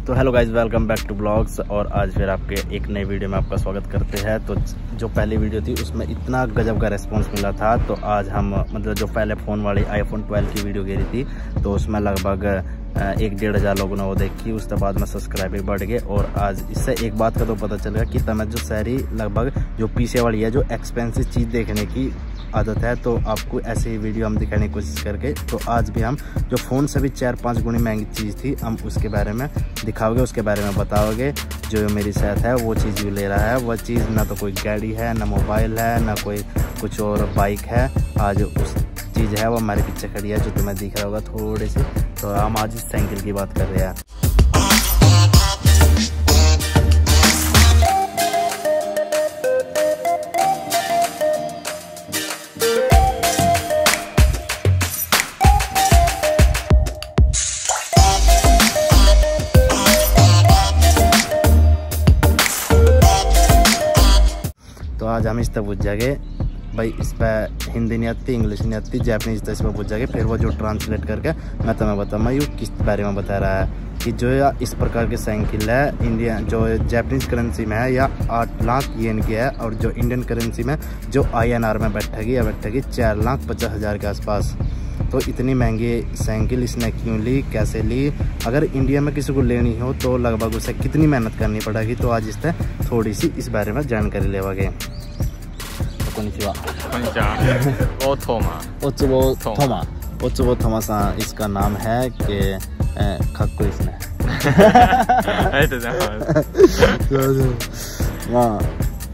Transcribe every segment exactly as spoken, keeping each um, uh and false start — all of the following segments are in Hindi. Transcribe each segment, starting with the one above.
तो hello guys, welcome back to blogs. और आज फिर आपके एक नई वीडियो में आपका स्वागत करते हैं। तो जो पहली वीडियो थी उसमें इतना गजब का रिस्पांस मिला था, तो आज हम मतलब जो पहले फ़ोन वाली आईफोन ट्वेल्व की वीडियो गिरी थी तो उसमें लगभग एक डेढ़ हज़ार लोगों ने वो देखी। उसके बाद में सब्सक्राइबर बढ़ गए। और आज इससे एक बात का तो पता चल गया कि तमें जो सारी लगभग जो पीछे वाली है, जो एक्सपेंसिव चीज़ देखने की आदत है, तो आपको ऐसे ही वीडियो हम दिखाने की कोशिश करके, तो आज भी हम जो फ़ोन से भी चार पाँच गुनी महंगी चीज़ थी हम उसके बारे में दिखाओगे, उसके बारे में बताओगे। जो मेरी साथ है वो चीज़ भी ले रहा है, वह चीज़ ना तो कोई गाड़ी है, ना मोबाइल है, ना कोई कुछ और बाइक है। आज उस चीज़ है वो हमारे पीछे खड़ी है, जो तुम्हें दिख रहा होगा थोड़ी सी। तो हम आज इस साइकिल की बात कर रहे हैं। तो आज हम इस तक पूछ जाएंगे भाई, इस पर हिंदी नहीं आती, इंग्लिश नहीं आती, जापानीज, तो इस पर पूछ जाएंगे। फिर वो जो ट्रांसलेट करके मैं तुम्हें बताऊँगा ये किस बारे में बता रहा है कि जो इस प्रकार की साइकिल है इंडिया जो जापानीज करेंसी में है या आठ लाख येन की है, और जो इंडियन करेंसी में जो आई एन आर में बैठेगी या बैठेगी चार लाख पचास हज़ार के आसपास। तो इतनी महंगी साइकिल इसने क्यों ली, कैसे ली, अगर इंडिया में किसी को लेनी हो तो लगभग उसे कितनी मेहनत करनी पड़ेगी, तो आज इससे थोड़ी सी इस बारे में जानकारी लेवागे। konnichiwa konnichiwa ओ थोमा ओत्सुबो थोमा ओत्सुबो थोमा सा इसका नाम है कि खक्को इसनेありがとうございますまあ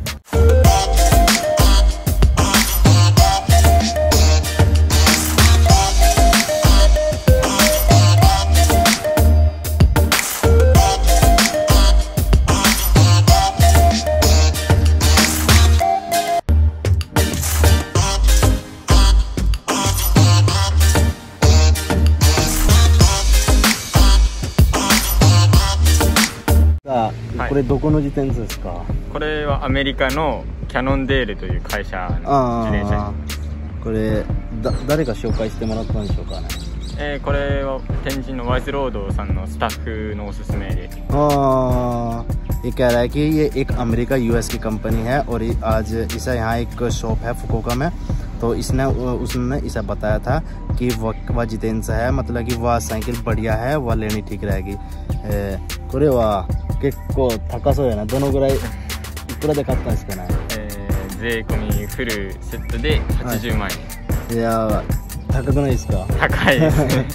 これどこの自転車ですか？ これはアメリカのキャノンデールという会社の自転車です。 これだ誰が紹介してもらったんでしょうかね？ えー、これは天神のワイズロードさんのスタッフのおすすめで。 ああ、ये कह रहा है कि ये एक अमेरिका यूएस की कंपनी है और आज इसे यहाँ एक शॉप है फुकुओका में। तो इसने उसने इसे बताया था कि वह वह जितेंद्र है, मतलब कि वह साइकिल बढ़िया है, वह लेनी ठीक रहेगी।これは結構高そうやな。どのぐらいいくらで買ったんですかね？ えー、税込みフルセットではちじゅうまんえん。 いや高くないですか？ 高いですね。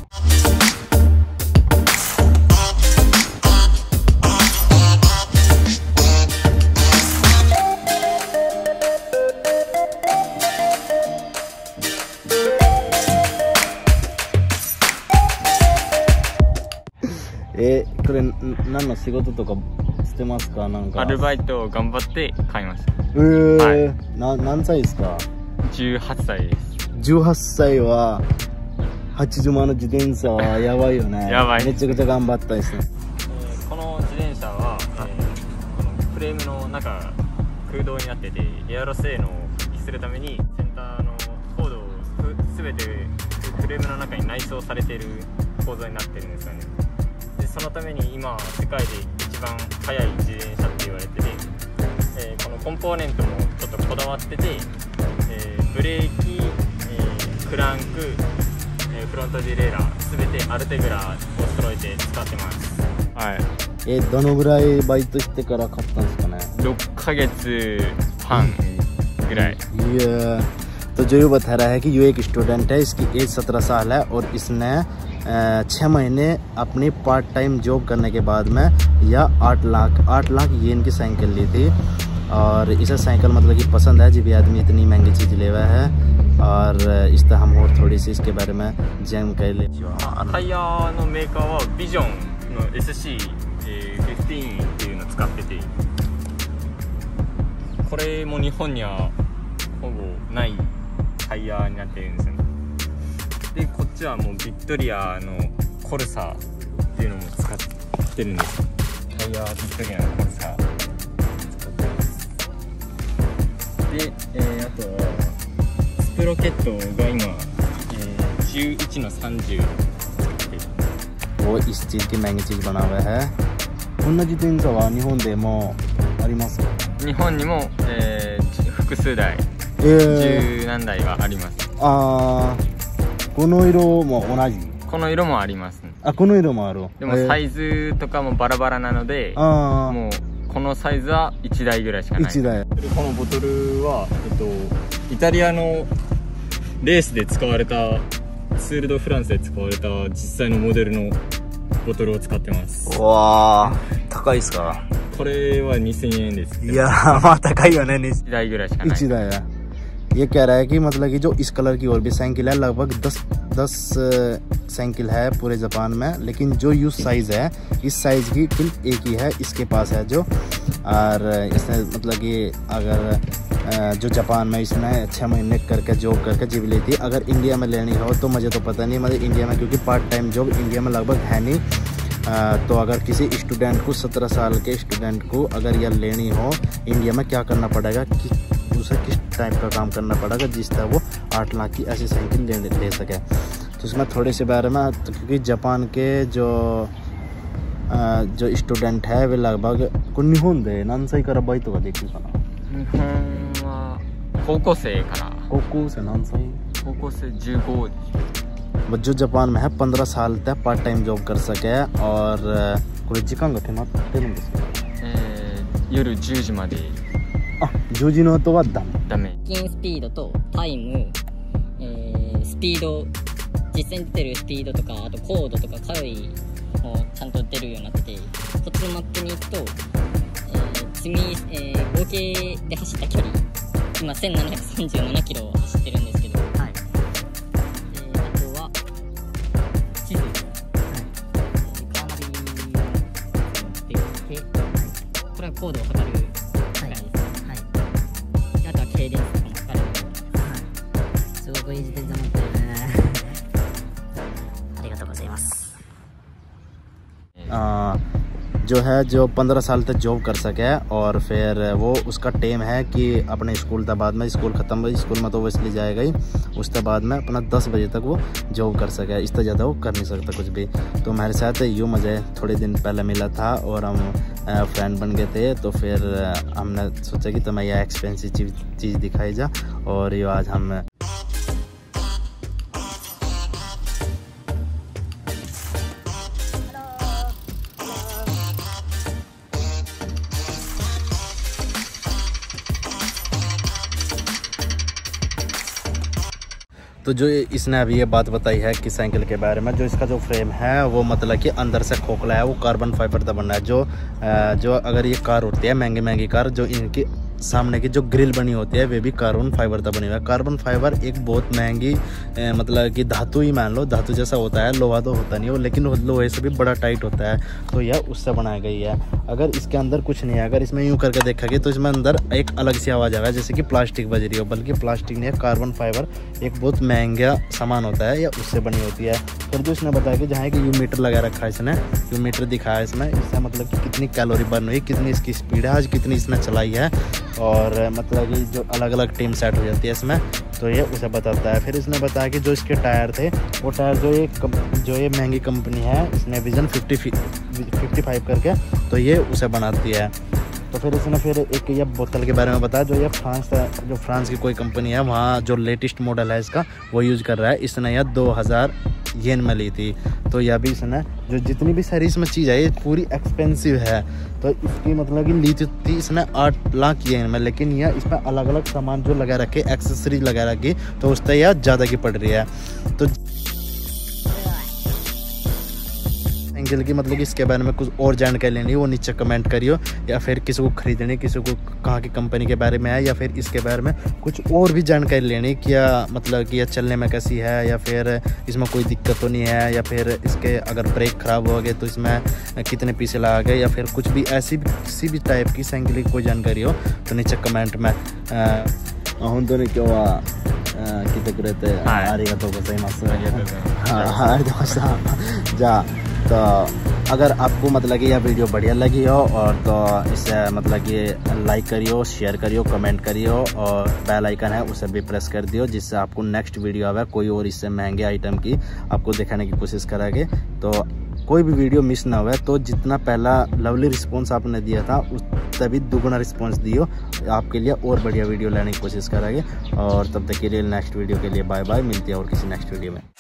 えー、これ何の仕事とかしてますか？なんかアルバイトを頑張って買いました。 えー、はい、な何歳ですか？ じゅうはっさいです。 じゅうはっさいははちじゅうまんの自転車はやばいよね。 やばい。 めちゃくちゃ頑張ったですね。 えー、この自転車は、えー、このフレームの中が空洞になってて、エアロ性能を復帰するためにセンターのコードをすべてフレームの中に内装されている構造になってるんですよね。そのために今世界で一番速い自転車って言われてて、えー、このコンポーネントもちょっとこだわってて、えー、ブレーキ、えー、クランク、えー、フロントディレイラー全てアルテグラを揃えて使ってます。はい。 えー、どのぐらいバイトしてから買ったんですかね？ ろっかげつはんぐらい。 ये तो जो ये बता रहा है कि ये एक स्टूडेंट है, इसकी एज सत्रह साल है और इसने छः महीने अपनी पार्ट टाइम जॉब करने के बाद में या आठ लाख आठ लाख येन की साइकिल ली थी। और इसे साइकिल मतलब कि पसंद है, जब भी आदमी इतनी महंगी चीज़ ले हुआ है। और इस तरह हम और थोड़ी सी इसके बारे में जानकारी ले। タイヤのメーカーはビジョンの エスシーじゅうご っていうのを使ってて、これも日本にはほぼないタイヤになってるんですよね。でこっちはもうビクトリアのコルサっていうのも使ってるんです。タイヤはビクトリアのコルサ使ってます。で、えー、あとスプロケットが今、えー、じゅういちのさんじゅう वो इस चीज़ की महंगी चीज़ बना हुआ है। こんな自転車は日本でもありますか？ 日本にも、えー、複数台、 えー、 十何台はあります。 あー、この色も同じ？ この色もあります、ね、 あ、この色もある。 でもサイズとかもバラバラなので、 あもうこのサイズはいちだいぐらいしかない。いちだい。このボトルは、えっと、イタリアのレースで使われた、ツール・ド・フランスで使われた実際のモデルのボトルを使ってます。 うわー、高いっすか？ これはにせんえんです。 いやー、まあ高いよね。いちだいぐらいしかない。いちだいहै। ये कह रहा है कि मतलब कि जो इस कलर की और भी साइकिल है लगभग दस दस साइकिल है पूरे जापान में, लेकिन जो यूज साइज़ है इस साइज़ की सिर्फ एक ही है इसके पास है जो, और इसने मतलब कि अगर जो जापान में इसने छः महीने करके जॉब करके जीव ली थी। अगर इंडिया में लेनी हो तो मुझे तो पता नहीं, मतलब इंडिया में क्योंकि पार्ट टाइम जॉब इंडिया में लगभग है नहीं। आ, तो अगर किसी स्टूडेंट को सत्रह साल के स्टूडेंट को अगर यह लेनी हो इंडिया में क्या करना पड़ेगा कि उसे किस टाइप का काम करना पड़ेगा जिस तरह वो आठ लाख की ऐसी साइकिल ले ले सके। तो इसमें थोड़े से बारे में तो क्योंकि जापान के जो आ, जो स्टूडेंट है वे लगभग को निहोन दे नान सही कर बाई तो देखी का 高校生から。 高校生何歳？ 高校生じゅうご。 जो जापान में है पंद्रह साल तक पार्ट टाइम जॉब कर सके। औरこれ時間が決まってるんですか？ えー、夜じゅうじまで。 あ、じゅうじの後はダメ。 ダメ。 平均スピードとタイム、えー、スピード、実際に出てるスピードとか、あと高度とかカロリーもちゃんと出るようになってて、こっちのマップに行くと、えー、積み、えー、合計で走った距離、今せんななひゃくさんじゅうななキロ走ってるんですけど、はい、えー、あとは地図、はい、カーナビを持ってきて、これは高度を測る機械ですね。はい、あとは軽電数とかも測れるようになってます。すごくいい自転車持ってるね。ありがとうございます。 あजो है जो पंद्रह साल तक जॉब कर सके, और फिर वो उसका टेम है कि अपने स्कूल तक बाद में स्कूल ख़त्म हुई, स्कूल में तो वो इसलिए जाएगा ही, उसके बाद में अपना दस बजे तक वो जॉब कर सके, इससे ज़्यादा वो कर नहीं सकता कुछ भी। तो हमारे साथ यूँ मुझे थोड़े दिन पहले मिला था और हम फ्रेंड बन गए थे। तो फिर हमने सोचा कि तुम्हें यह एक्सपेंसिव चीज़ चीज़ दिखाई जा, और ये आज हम तो जो इसने अभी ये बात बताई है कि साइकिल के बारे में, जो इसका जो फ्रेम है वो मतलब कि अंदर से खोखला है, वो कार्बन फाइबर का बनना है। जो जो अगर ये कार होती है महंगी महंगी कार, जो इनकी सामने की जो ग्रिल बनी होती है वे भी कार्बन फाइबर का बनी हुआ है। कार्बन फाइबर एक बहुत महंगी मतलब कि धातु ही मान लो, धातु जैसा होता है, लोहा तो होता नहीं हो, लेकिन लोहे से भी बड़ा टाइट होता है, तो यह उससे बनाई गई है। अगर इसके अंदर कुछ नहीं है, अगर इसमें यूँ करके देखेंगे तो इसमें अंदर एक अलग सी आवाज़ आएगा जैसे कि प्लास्टिक बज रही हो, बल्कि प्लास्टिक नहीं है, कार्बन फाइबर एक बहुत महंगा सामान होता है या उससे बनी होती है। फिर जो इसने बताया कि जहाँ कि यू मीटर लगा रखा है इसने, यू मीटर दिखाया इसमें, इससे मतलब कि कितनी कैलोरी बर्न हुई, कितनी इसकी स्पीड है, आज कितनी इसने चलाई है, और मतलब कि जो अलग अलग टीम सेट हो जाती है इसमें, तो ये उसे बताता है। फिर इसने बताया कि जो इसके टायर थे वो टायर जो ये जो ये महंगी कंपनी है इसने विजन फिफ्टी फिफ्टी फाइव करके, तो ये उसे बनाती है। तो फिर इसने फिर एक ये बोतल के बारे में बताया, जो ये फ्रांस जो फ्रांस की कोई कंपनी है वहाँ जो लेटेस्ट मॉडल है इसका वो यूज़ कर रहा है। इसने यह दो हज़ार येन में ली थी, तो यह भी इसने जो जितनी भी सारी इसमें चीज़ है ये पूरी एक्सपेंसिव है, तो इसकी मतलब कि ली थी इसने आठ लाख येन में, लेकिन यह इसमें अलग अलग सामान जो लगा रखे, एक्सेसरीज लगा रखी, तो उससे यह ज़्यादा की पड़ रही है। तो साइकिल की मतलब कि इसके बारे में कुछ और जानकारी लेनी हो वो नीचे कमेंट करियो, या फिर किसी को खरीदनी, किसी को कहाँ की कंपनी के बारे में है, या फिर इसके बारे में कुछ और भी जानकारी लेनी, क्या मतलब कि यह चलने में कैसी है, या फिर इसमें कोई दिक्कत तो नहीं है, या फिर इसके अगर ब्रेक ख़राब हो गए तो इसमें कितने पीछे लगा गए, या फिर कुछ भी ऐसी किसी भी टाइप की साइकिल की कोई जानकारी हो तो नीचे कमेंट में本当に今日は来てくれてありがとうございます。ありがとうございます。ありがとうございます。じゃあतो अगर आपको मतलब कि यह वीडियो बढ़िया लगी हो और तो इसे मतलब कि लाइक करियो, शेयर करियो, कमेंट करियो, और बेल आइकन है उसे भी प्रेस कर दियो, जिससे आपको नेक्स्ट वीडियो आवे कोई और इससे महंगे आइटम की आपको दिखाने की कोशिश करेंगे। तो कोई भी वीडियो मिस ना हुए। तो जितना पहला लवली रिस्पॉन्स आपने दिया था उस तभी दुगुना रिस्पॉन्स दियो, आपके लिए और बढ़िया वीडियो लाने की कोशिश करेंगे। और तब तक के लिए नेक्स्ट वीडियो के लिए बाय बाय, मिलती है और किसी नेक्स्ट वीडियो में।